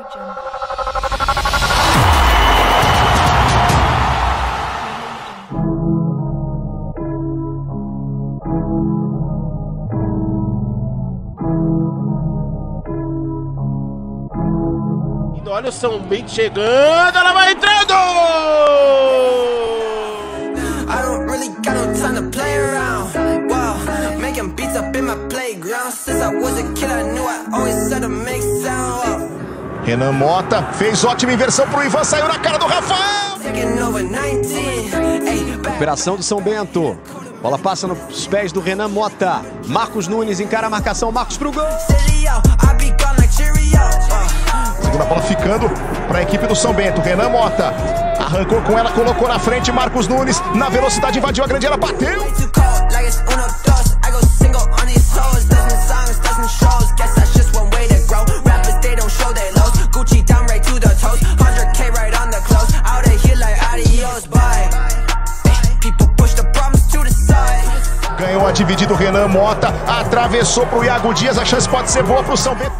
Olha o São Bento chegando, ela vai entrando! Renan Mota fez ótima inversão pro Ivan, saiu na cara do Rafael! Operação do São Bento. Bola passa nos pés do Renan Mota. Marcos Nunes encara a marcação, Marcos pro gol. Segunda bola ficando para a equipe do São Bento. Renan Mota arrancou com ela, colocou na frente. Marcos Nunes na velocidade invadiu a grande área, bateu. Ganhou a dividida o Renan Mota, atravessou pro Iago Dias, a chance pode ser boa pro São Bento.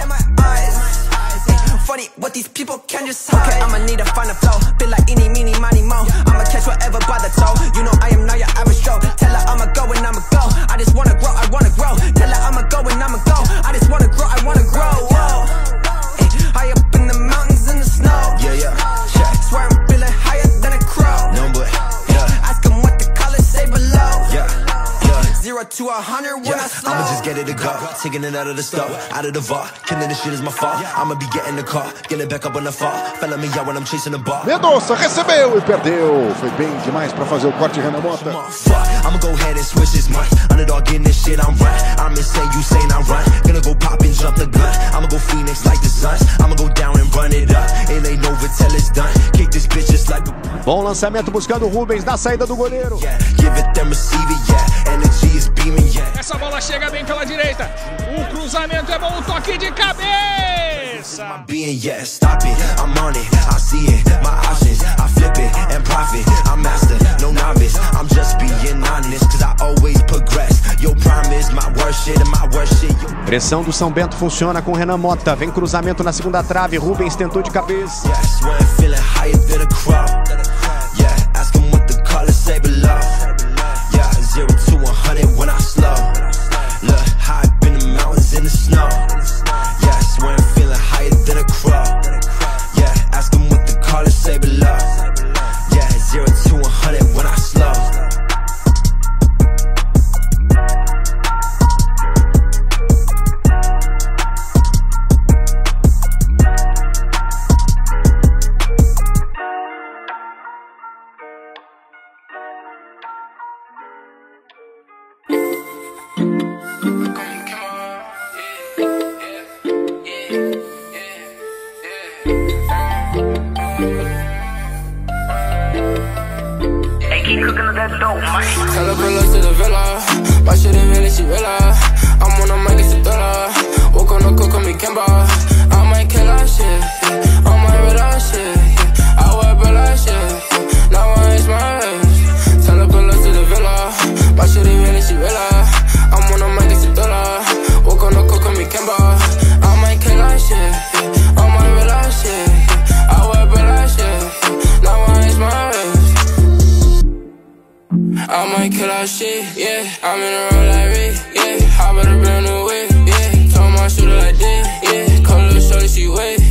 What these people can just okay, I'ma need to find a flow. Feel like eeny, meeny, miny, mo. I'ma catch whatever by the toe. You know I am not your average Joe. Tell her I'ma go and I'ma go. I just wanna grow, I wanna grow. Tell her I'ma go and I'ma go. I just wanna grow, I wanna grow. Whoa. High up in the mountains in the snow. Yeah. Swear I'm feeling higher than a crow. No, but ask them what the colors say below. 0 to 100 when I slow. I'ma just get it to go, taking it out of the store, out of the vault. Killing this shit is my fault. I'ma be getting the car, getting back up on the fall. Fella me out when I'm chasing the ball. Mendonça recebeu e perdeu. Foi bem demais para fazer o corte, Renan Mota. I'ma go ahead and switch this month. Underdog getting this shit, I'm right. I'm insane, you saying I'm right. Gonna go pop and jump the gun. I'ma go Phoenix like the Suns. I'ma go down and run it up. It ain't over till it's done. Kick this bitch just like a... Bom lançamento buscando o Rubens na saída do goleiro. Give it then receive it, energy is beaming, Essa bola chega bem pela direita. O cruzamento é bom, um toque de cabeça. Being, stop it, I'm on it, I see it, my options, I flip it and profit, I'm master, no novice, I'm just being honest, cause I always progress, your prime is my worst shit and my worst shit. Pressão do São Bento funciona com Renan Mota, vem cruzamento na segunda trave, Rubens tentou de cabeça. Ask him what the colors say below. 0 to 100 when I slow. Look, high up in the mountains in the snow. Yeah, swear I'm feeling higher than a crow. Yeah, ask him what the colors say below. Yeah, 0 to 100 when I slow. Tell her pull up to the villa. My shit ain't really, she realize I'm on a mic, it's a thriller. Walk on the cook on me, Kimba. I might kill that shit, I might read that shit, I wear bill that shit, now I ain't my race. Tell her pull up to the villa. My shit ain't really, she realize I'm on a mic, it's a thriller. Walk on the cook on me, Kimba. I might kill that shit, I might read that shit, I wear bill that shit, now I ain't my race. I might kill that shit, I'm in a roll like Rick, hop out a brand new whip, told my shooter like this, call her shorty, she wet.